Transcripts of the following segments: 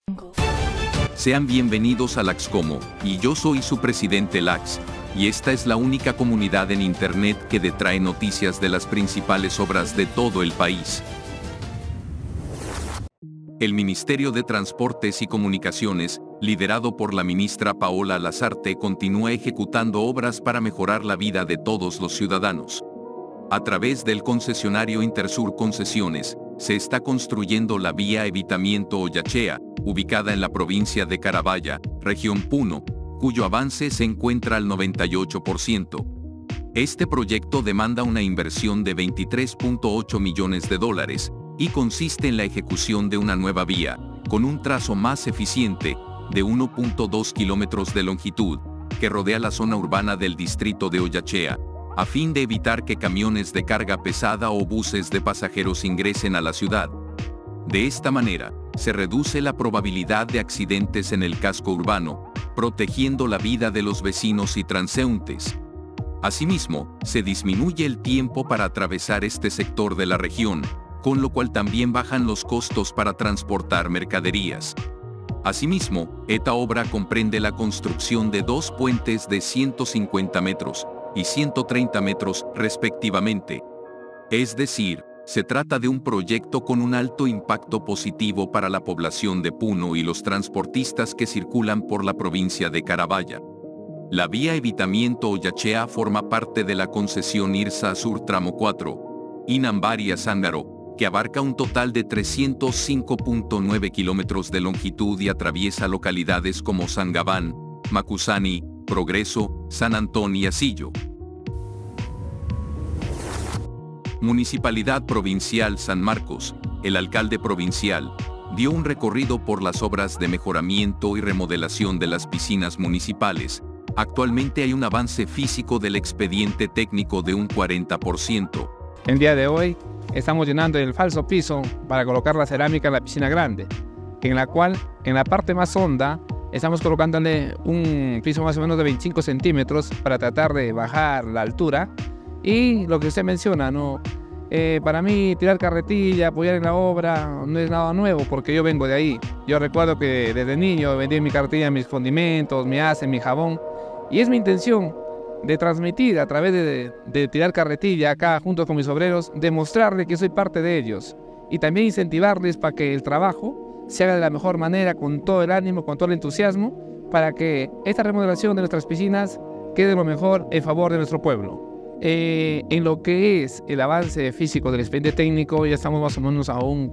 Sean bienvenidos a Laxcomo, y yo soy su presidente Lax, y esta es la única comunidad en Internet que te trae noticias de las principales obras de todo el país. El Ministerio de Transportes y Comunicaciones, liderado por la ministra Paola Lazarte, continúa ejecutando obras para mejorar la vida de todos los ciudadanos. A través del concesionario Intersur Concesiones, se está construyendo la vía Evitamiento Oyachea, ubicada en la provincia de Carabaya, región Puno, cuyo avance se encuentra al 98%. Este proyecto demanda una inversión de $23.8 millones y consiste en la ejecución de una nueva vía, con un trazo más eficiente, de 1.2 kilómetros de longitud, que rodea la zona urbana del distrito de Oyachea, a fin de evitar que camiones de carga pesada o buses de pasajeros ingresen a la ciudad. De esta manera, se reduce la probabilidad de accidentes en el casco urbano, protegiendo la vida de los vecinos y transeúntes. Asimismo, se disminuye el tiempo para atravesar este sector de la región, con lo cual también bajan los costos para transportar mercaderías. Asimismo, esta obra comprende la construcción de dos puentes de 150 metros y 130 metros, respectivamente. Es decir, se trata de un proyecto con un alto impacto positivo para la población de Puno y los transportistas que circulan por la provincia de Carabaya. La vía Evitamiento Oyachea forma parte de la concesión IRSA Sur Tramo 4, Inambari-Azángaro, que abarca un total de 305.9 kilómetros de longitud y atraviesa localidades como San Gabán, Macusani, Progreso, San Antón y Asillo. Municipalidad Provincial San Marcos, el alcalde provincial, dio un recorrido por las obras de mejoramiento y remodelación de las piscinas municipales. Actualmente hay un avance físico del expediente técnico de un 40%. El día de hoy estamos llenando el falso piso para colocar la cerámica en la piscina grande, en la cual, en la parte más honda, estamos colocándole un piso más o menos de 25 centímetros para tratar de bajar la altura. Y lo que usted menciona, para mí tirar carretilla, apoyar en la obra, no es nada nuevo porque yo vengo de ahí. Yo recuerdo que desde niño vendí en mi carretilla mis condimentos, mi ace, mi jabón. Y es mi intención de transmitir a través de tirar carretilla acá junto con mis obreros, demostrarles que soy parte de ellos. Y también incentivarles para que el trabajo se haga de la mejor manera, con todo el ánimo, con todo el entusiasmo, para que esta remodelación de nuestras piscinas quede lo mejor en favor de nuestro pueblo. En lo que es el avance físico del expediente técnico, ya estamos más o menos a un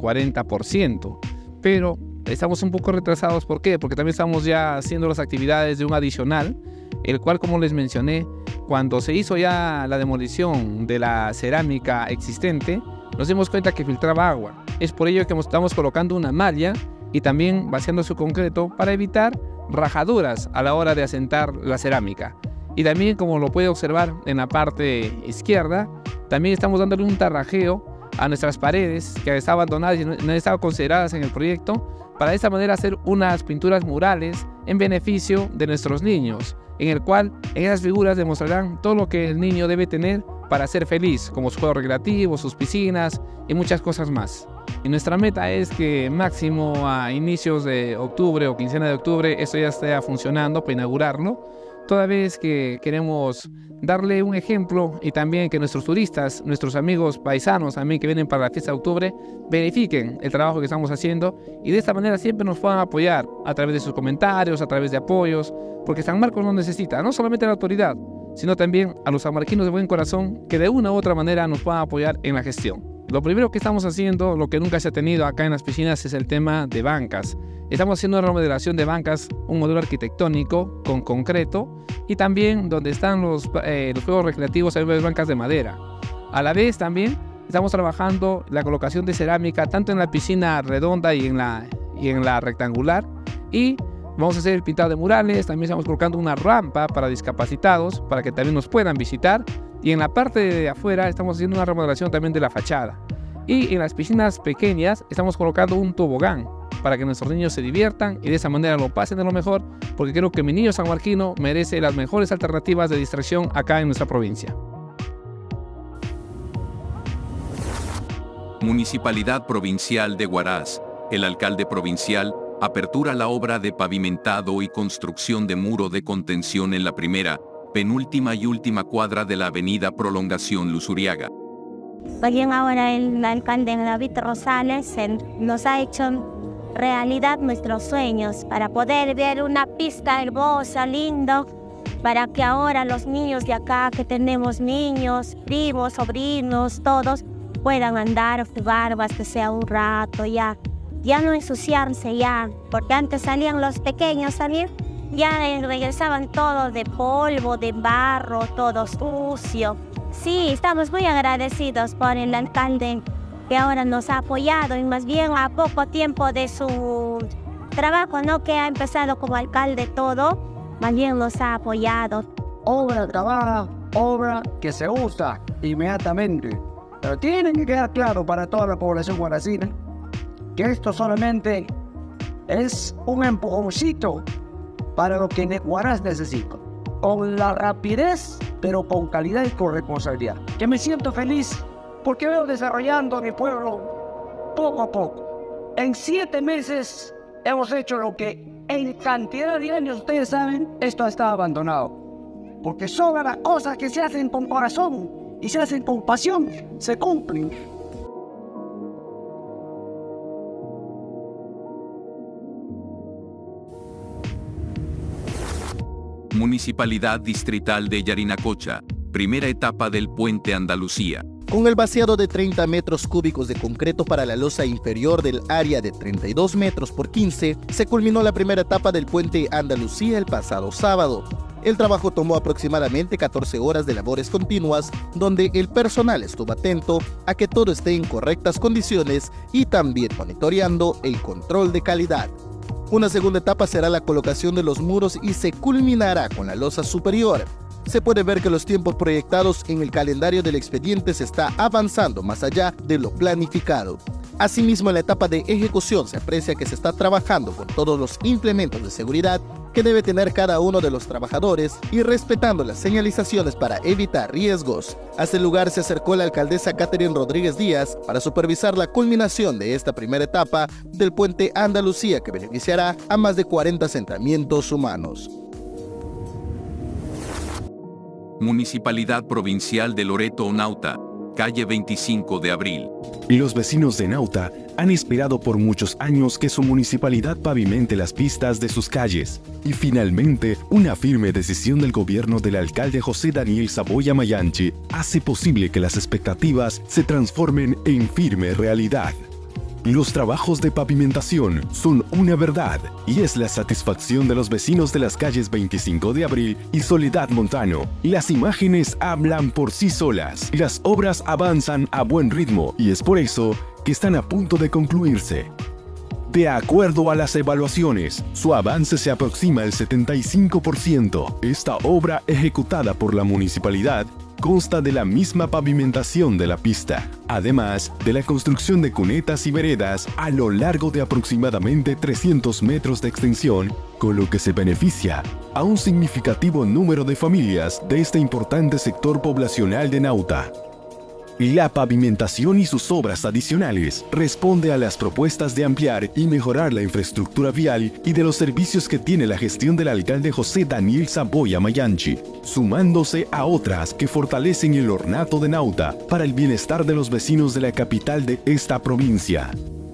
40%, pero estamos un poco retrasados. ¿Por qué? Porque también estamos ya haciendo las actividades de un adicional, el cual, como les mencioné, cuando se hizo ya la demolición de la cerámica existente, nos dimos cuenta que filtraba agua. Es por ello que estamos colocando una malla y también vaciando su concreto para evitar rajaduras a la hora de asentar la cerámica. Y también, como lo puede observar en la parte izquierda, también estamos dándole un tarrajeo a nuestras paredes que estaban abandonadas y no estaban consideradas en el proyecto, para de esta manera hacer unas pinturas murales en beneficio de nuestros niños, en el cual en esas figuras demostrarán todo lo que el niño debe tener para ser feliz, como sus juegos recreativos, sus piscinas y muchas cosas más. Y nuestra meta es que máximo a inicios de octubre o quincena de octubre esto ya esté funcionando para inaugurarlo, toda vez que queremos darle un ejemplo y también que nuestros turistas, nuestros amigos paisanos también que vienen para la fiesta de octubre, verifiquen el trabajo que estamos haciendo y de esta manera siempre nos puedan apoyar a través de sus comentarios, a través de apoyos, porque San Marcos nos necesita, no solamente a la autoridad, sino también a los sanmarquinos de buen corazón que de una u otra manera nos puedan apoyar en la gestión. Lo primero que estamos haciendo, lo que nunca se ha tenido acá en las piscinas, es el tema de bancas. Estamos haciendo una remodelación de bancas, un modelo arquitectónico con concreto y también donde están los juegos recreativos hay bancas de madera. A la vez también estamos trabajando la colocación de cerámica tanto en la piscina redonda y en la rectangular, y vamos a hacer el pintado de murales. También estamos colocando una rampa para discapacitados para que también nos puedan visitar, y en la parte de afuera estamos haciendo una remodelación también de la fachada, y en las piscinas pequeñas estamos colocando un tobogán para que nuestros niños se diviertan y de esa manera lo pasen de lo mejor, porque creo que mi niño sanmarquino merece las mejores alternativas de distracción acá en nuestra provincia. Municipalidad Provincial de Huaraz. El alcalde provincial Apertura la obra de pavimentado y construcción de muro de contención en la primera, penúltima y última cuadra de la avenida Prolongación Luzuriaga. También ahora el alcalde David Rosales nos ha hecho realidad nuestros sueños para poder ver una pista hermosa, lindo, para que ahora los niños de acá, que tenemos niños, primos, sobrinos, todos, puedan andar, jugar, que sea un rato, ya no ensuciarse ya, porque antes salían los pequeños salir, ya regresaban todos de polvo, de barro, todo sucio. Sí, estamos muy agradecidos por el alcalde que ahora nos ha apoyado y más bien a poco tiempo de su trabajo, ¿no? Que ha empezado como alcalde todo, más bien nos ha apoyado. Obra trabaja, obra que se usa inmediatamente. Pero tiene que quedar claro para toda la población guaracina que esto solamente es un empujoncito para lo que Huaraz necesita. Con la rapidez, pero con calidad y con responsabilidad. Que me siento feliz porque veo desarrollando a mi pueblo poco a poco. En 7 meses hemos hecho lo que en cantidad de años, ustedes saben, esto está abandonado. Porque son las cosas que se hacen con corazón y se hacen con pasión, se cumplen. Municipalidad Distrital de Yarinacocha, primera etapa del Puente Andalucía. Con el vaciado de 30 metros cúbicos de concreto para la losa inferior del área de 32 metros por 15, se culminó la primera etapa del Puente Andalucía el pasado sábado. El trabajo tomó aproximadamente 14 horas de labores continuas, donde el personal estuvo atento a que todo esté en correctas condiciones y también monitoreando el control de calidad. Una segunda etapa será la colocación de los muros y se culminará con la losa superior. Se puede ver que los tiempos proyectados en el calendario del expediente se está avanzando más allá de lo planificado. Asimismo, en la etapa de ejecución se aprecia que se está trabajando con todos los implementos de seguridad que debe tener cada uno de los trabajadores y respetando las señalizaciones para evitar riesgos. A este lugar se acercó la alcaldesa Catherine Rodríguez Díaz para supervisar la culminación de esta primera etapa del Puente Andalucía, que beneficiará a más de 40 asentamientos humanos. Municipalidad Provincial de Loreto Nauta, calle 25 de abril. Los vecinos de Nauta han esperado por muchos años que su municipalidad pavimente las pistas de sus calles. Y finalmente, una firme decisión del gobierno del alcalde José Daniel Saboya Mayanchi hace posible que las expectativas se transformen en firme realidad. Los trabajos de pavimentación son una verdad y es la satisfacción de los vecinos de las calles 25 de abril y Soledad Montano. Las imágenes hablan por sí solas. Las obras avanzan a buen ritmo y es por eso que están a punto de concluirse. De acuerdo a las evaluaciones, su avance se aproxima al 75%. Esta obra ejecutada por la municipalidad consta de la misma pavimentación de la pista, además de la construcción de cunetas y veredas a lo largo de aproximadamente 300 metros de extensión, con lo que se beneficia a un significativo número de familias de este importante sector poblacional de Nauta. La pavimentación y sus obras adicionales responde a las propuestas de ampliar y mejorar la infraestructura vial y de los servicios que tiene la gestión del alcalde José Daniel Saboya Mayanchi, sumándose a otras que fortalecen el ornato de Nauta para el bienestar de los vecinos de la capital de esta provincia.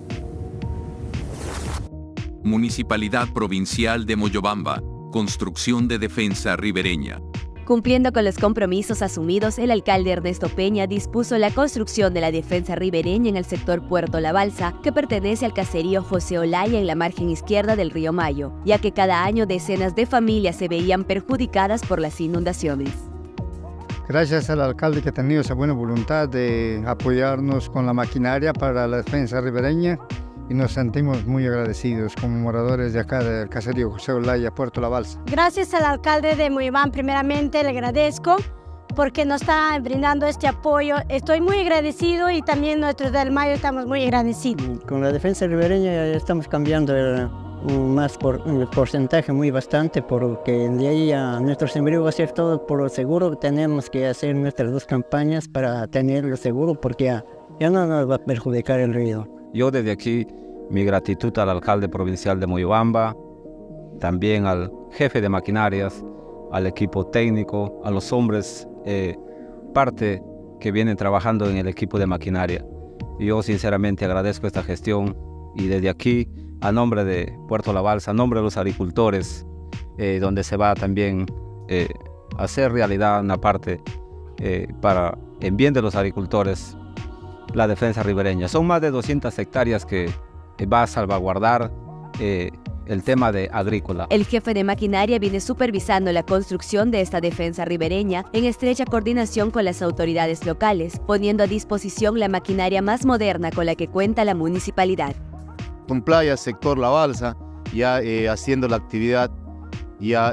Municipalidad Provincial de Moyobamba, construcción de defensa ribereña. Cumpliendo con los compromisos asumidos, el alcalde Ernesto Peña dispuso la construcción de la defensa ribereña en el sector Puerto La Balsa, que pertenece al caserío José Olaya en la margen izquierda del río Mayo, ya que cada año decenas de familias se veían perjudicadas por las inundaciones. Gracias al alcalde que ha tenido esa buena voluntad de apoyarnos con la maquinaria para la defensa ribereña y nos sentimos muy agradecidos como moradores de acá del caserío José Olaya, Puerto La Balsa. Gracias al alcalde de Moyobamba, primeramente le agradezco porque nos está brindando este apoyo. Estoy muy agradecido y también nosotros del Mayo estamos muy agradecidos. Con la defensa ribereña ya estamos cambiando más por un porcentaje muy bastante, porque de ahí a nuestro sembrío va a ser todo por lo seguro. Tenemos que hacer nuestras 2 campañas para tenerlo seguro porque ya no nos va a perjudicar el río. Yo desde aquí Mi gratitud al alcalde provincial de Moyobamba, también al jefe de maquinarias, al equipo técnico, a los hombres, parte que vienen trabajando en el equipo de maquinaria. Yo sinceramente agradezco esta gestión y desde aquí, a nombre de Puerto La Balsa, a nombre de los agricultores, donde se va también hacer realidad una parte para en bien de los agricultores, la defensa ribereña. Son más de 200 hectáreas que va a salvaguardar el tema de agrícola. El jefe de maquinaria viene supervisando la construcción de esta defensa ribereña en estrecha coordinación con las autoridades locales, poniendo a disposición la maquinaria más moderna con la que cuenta la municipalidad. Con Playa, sector La Balsa, ya haciendo la actividad ya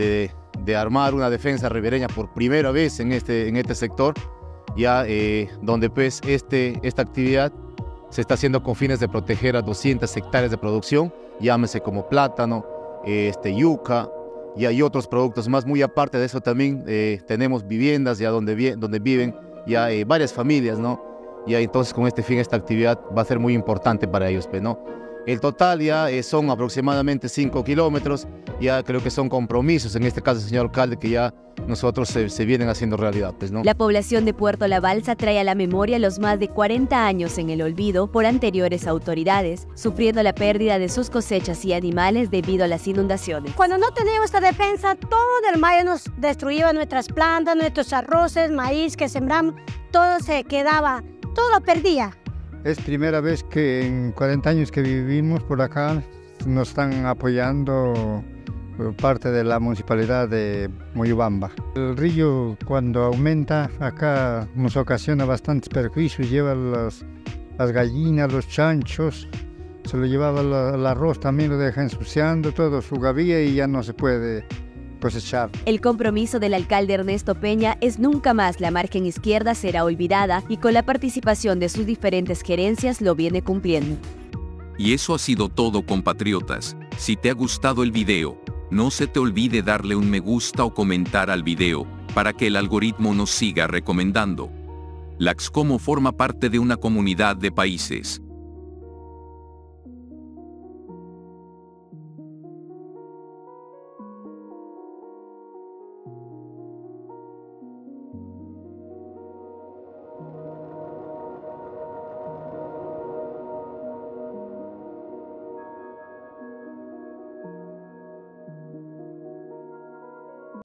de armar una defensa ribereña por primera vez en este sector, ya donde pues esta actividad se está haciendo con fines de proteger a 200 hectáreas de producción, llámese como plátano, yuca, y hay otros productos más. Muy aparte de eso también tenemos viviendas ya donde viven ya varias familias, ¿no? Ya entonces con este fin esta actividad va a ser muy importante para ellos, ¿no? El total ya son aproximadamente 5 kilómetros, ya creo que son compromisos, en este caso, señor alcalde, que ya nosotros se vienen haciendo realidad, pues, ¿no? La población de Puerto La Balsa trae a la memoria los más de 40 años en el olvido por anteriores autoridades, sufriendo la pérdida de sus cosechas y animales debido a las inundaciones. Cuando no teníamos esta defensa, todo el mayo nos destruía nuestras plantas, nuestros arroces, maíz que sembramos, todo se quedaba, todo lo perdía. Es primera vez que en 40 años que vivimos por acá nos están apoyando por parte de la municipalidad de Moyobamba. El río cuando aumenta acá nos ocasiona bastantes perjuicios, lleva las gallinas, los chanchos, se lo llevaba el arroz, también lo deja ensuciando todo su gavilla y ya no se puede cosechar. El compromiso del alcalde Ernesto Peña es nunca más la margen izquierda será olvidada y con la participación de sus diferentes gerencias lo viene cumpliendo. Y eso ha sido todo, compatriotas. Si te ha gustado el video, no se te olvide darle un me gusta o comentar al video, para que el algoritmo nos siga recomendando. Laxcomo forma parte de una comunidad de países.